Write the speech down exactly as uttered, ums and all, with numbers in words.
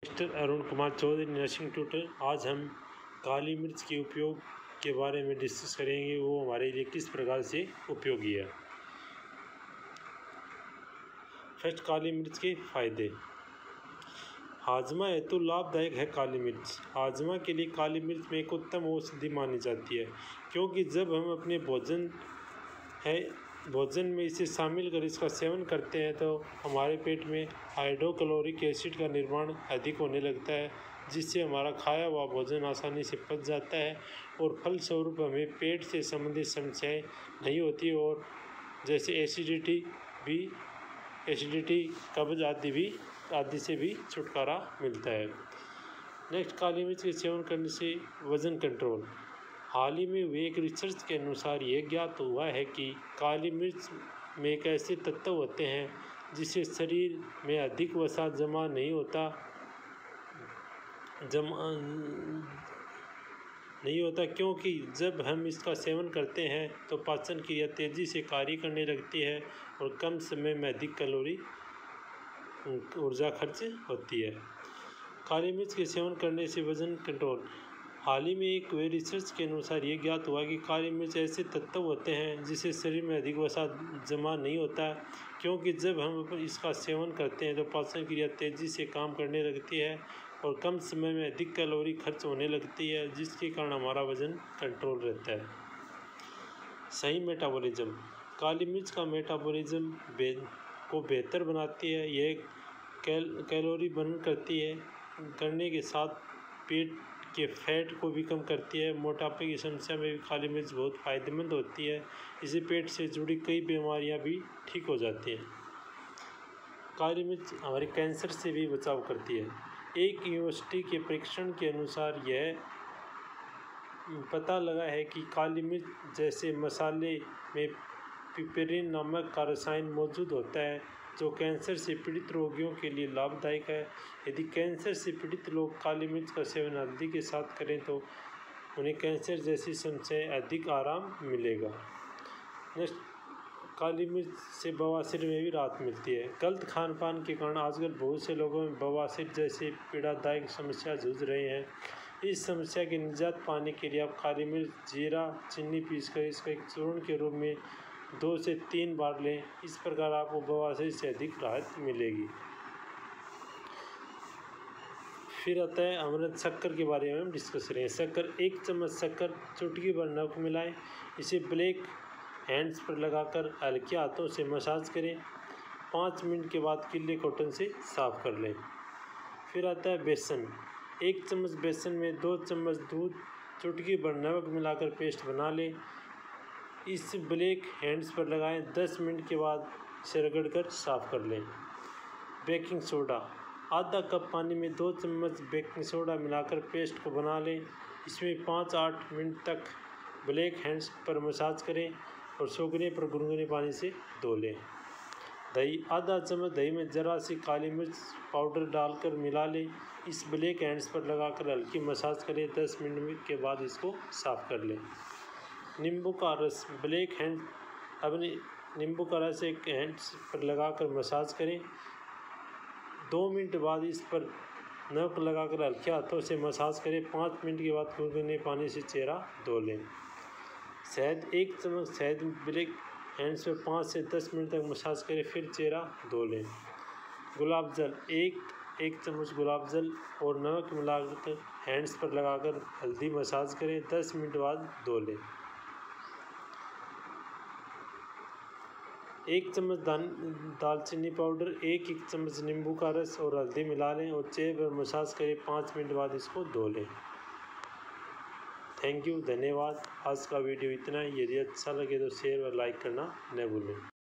Doctor Arun Kumar Chaudhary, nursing tutor. आज हम काली मिर्च के उपयोग के बारे में डिस्कस करेंगे, वो हमारे लिए किस प्रकार से उपयोगी है। फर्स्ट, काली मिर्च के फायदे। हाजमा हेतु लाभदायक है काली मिर्च। हाजमा के लिए काली मिर्च में एक उत्तम औषधि मानी जाती है, क्योंकि जब हम अपने भोजन है भोजन में इसे शामिल कर इसका सेवन करते हैं तो हमारे पेट में हाइड्रोक्लोरिक एसिड का निर्माण अधिक होने लगता है, जिससे हमारा खाया हुआ भोजन आसानी से पच जाता है और फलस्वरूप हमें पेट से संबंधित समस्याएं नहीं होती और जैसे एसिडिटी भी एसिडिटी कब्ज आदि भी आदि से भी छुटकारा मिलता है। नेक्स्ट, काली मिर्च के सेवन करने से वज़न कंट्रोल। हाल ही में हुए एक रिसर्च के अनुसार यह ज्ञात हुआ है कि काली मिर्च में एक ऐसे तत्व होते हैं जिससे शरीर में अधिक वसा जमा नहीं होता जमा नहीं होता क्योंकि जब हम इसका सेवन करते हैं तो पाचन क्रिया तेज़ी से कार्य करने लगती है और कम समय में अधिक कैलोरी ऊर्जा खर्च होती है। काली मिर्च के सेवन करने से वज़न कंट्रोल। हाल ही में एक हुए रिसर्च के अनुसार ये ज्ञात हुआ कि काली मिर्च ऐसे तत्व होते हैं जिससे शरीर में अधिक वसा जमा नहीं होता, क्योंकि जब हम इसका सेवन करते हैं तो पाचन क्रिया तेज़ी से काम करने लगती है और कम समय में अधिक कैलोरी खर्च होने लगती है, जिसके कारण हमारा वज़न कंट्रोल रहता है। सही मेटाबॉलिज्म। काली मिर्च का मेटाबॉलिज्म बे को बेहतर बनाती है। यह कैल कैलोरी बर्न करती है करने के साथ पेट के फैट को भी कम करती है। मोटापे की समस्या में भी काली मिर्च बहुत फ़ायदेमंद होती है। इसे पेट से जुड़ी कई बीमारियां भी ठीक हो जाती हैं। काली मिर्च हमारे कैंसर से भी बचाव करती है। एक यूनिवर्सिटी के परीक्षण के अनुसार यह पता लगा है कि काली मिर्च जैसे मसाले में पिपेरिन नामक का रसायन मौजूद होता है, जो कैंसर से पीड़ित रोगियों के लिए लाभदायक है। यदि कैंसर से पीड़ित लोग काली मिर्च का सेवन हल्दी के साथ करें तो उन्हें कैंसर जैसी समस्याएं अधिक आराम मिलेगा। नेक्स्ट, काली मिर्च से बवासीर में भी राहत मिलती है। गलत खान पान के कारण आजकल बहुत से लोगों में बवासीर जैसी पीड़ादायक समस्या जूझ रहे हैं। इस समस्या की निजात पाने के लिए आप काली मिर्च, जीरा, चीनी पीसकर इसका एक चूर्ण के रूप में दो से तीन बार लें। इस प्रकार आपको बवासीर से अधिक राहत मिलेगी। फिर आता है अमृत शक्कर के बारे में हम डिस्कस करेंगे। शक्कर, एक चम्मच शक्कर चुटकी भर नमक मिलाएं। इसे ब्लैक हैंड्स पर लगाकर हल्के हाथों से मसाज करें। पाँच मिनट के बाद गीले कॉटन से साफ कर लें। फिर आता है बेसन। एक चम्मच बेसन में दो चम्मच दूध, चुटकी भर नमक मिलाकर पेस्ट बना लें। इस ब्लैक हैंड्स पर लगाएं। दस मिनट के बाद इसे रगड़कर साफ कर लें। बेकिंग सोडा, आधा कप पानी में दो चम्मच बेकिंग सोडा मिलाकर पेस्ट को बना लें। इसमें पाँच आठ मिनट तक ब्लैक हैंड्स पर मसाज करें और सूखने पर गुनगुने पानी से धो लें। दही, आधा चम्मच दही में ज़रा सी काली मिर्च पाउडर डालकर मिला लें। इस ब्लैक हैंड्स पर लगाकर हल्की मसाज करें। दस मिनट के बाद इसको साफ कर लें। नींबू का रस, ब्लैक हैंड अपने नींबू का रस एक हैंड्स पर लगाकर मसाज करें। दो मिनट बाद इस पर नमक लगाकर हल्के हाथों से मसाज करें। पाँच मिनट के बाद गुनगुने पानी से चेहरा धो लें। शहद, एक चम्मच शहद ब्लैक हैंड्स पर पाँच से दस मिनट तक मसाज करें, फिर चेहरा धो लें। गुलाब जल, एक एक चम्मच गुलाब जल और नमक मिलाकर हैंड्स पर लगाकर हल्दी मसाज करें। दस मिनट बाद धो लें। एक चम्मच दाल दालचीनी पाउडर, एक एक चम्मच नींबू का रस और हल्दी मिला लें और चेहरे पर मसाज करें। पाँच मिनट बाद इसको धो लें। थैंक यू, धन्यवाद। आज का वीडियो इतना ही। यदि अच्छा लगे तो शेयर और लाइक करना न भूलें।